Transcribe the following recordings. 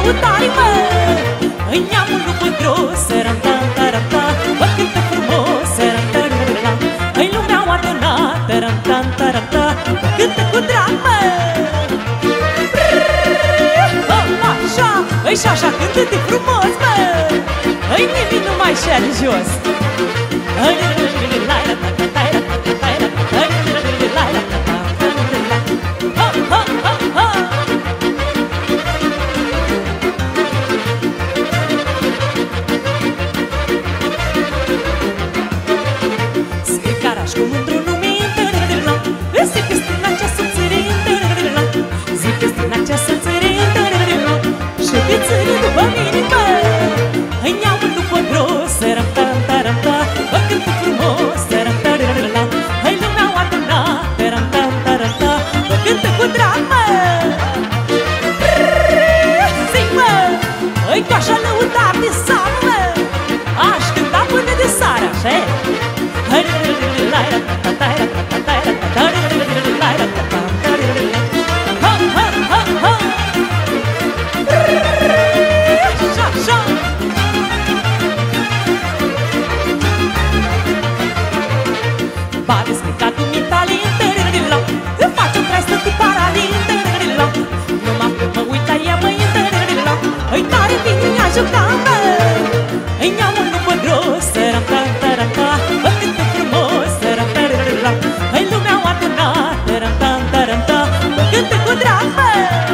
lăutari, mă. În neamul lui Pândros, sărăm-tan-taram-ta, bă, cântă frumos, sărăm-tan-taram-ta. În lumea o adunat, tărăm-tan-taram-ta, cântă cu drag, mă. Așa, îi și așa cântă-te frumos, mă. Îi nimic nu mai șade jos. Scăcaraș cu mândru numin, zi festina cea să țărin, zi festina cea să țărin, și te țări după mine, mă. În neamul lui Pândros, sărăm-tan-taram-ta, bă, cântă frumos, sărăm-tan-taram-ta. În lumea o adunat, tărăm-tan-taram-ta, bă, cântă cu drag, mă. Zic, mă, îi cu așa lăutar de seară, mă. Aș cânta până de seară, așa-i? Bate scăcatul mentalin, îmi faci o treastă cu paralin. Numai că mă uit la ea, măi, îi tare bine mi-a jucat, mă. Îi neamul lui Pândros, sărăm-tan-taram-ta, bă, cântă frumos, sărăm-tan-taram-ta. Îi lumea o adunat, tărăm-tan-taram-ta, bă, cântă cu drag, mă.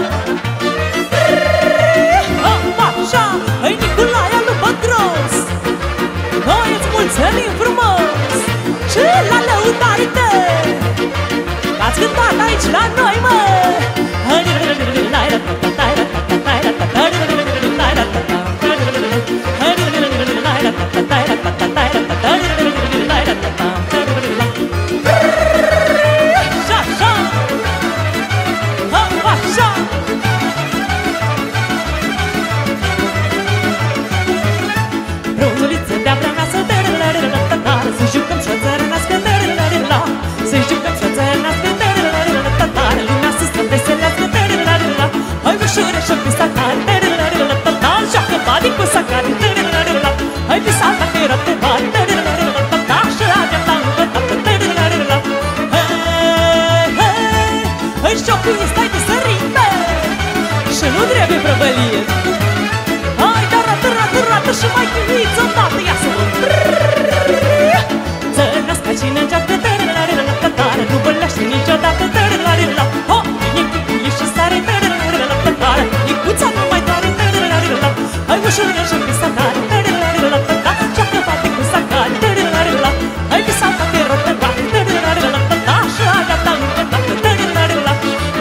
Așa, îi Nicolaia lui Pândros, noi îți mulțumim frumos și la lăutarii tăi ați cântat aici la noi, mă. Brunzuliță de-a vrea mea să să jucăm și-o țărănească, să jucăm și-o țărănească, lumea să se veselească. Hai ușură și-o pe sacare, joacă banii cu sacare. Hai pe salta că răte bani, și avea ta învățată. Hai jocul e stai de sărite și nu trebuie prăvălie. Hai, dar rată și mai chiuiți odată, ia să vă țărănească cine înceapă, nu bălește niciodată. Ho, e și sare, Nicuța nu mai doare. Hai ușură și pe sacare, joacă bate cu sacare. Hai pe salta te rotă bate, și avea ta învățată.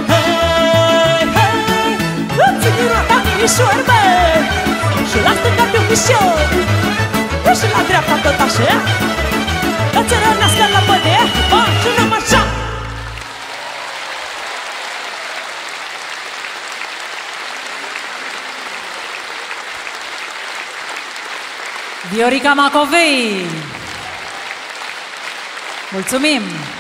Ține roata minișor, bă, și la stânga pe un pișor, și la dreapta tot așa. La țărănească la bădea, și numai așa. Viorica Macovei. Mulțumim!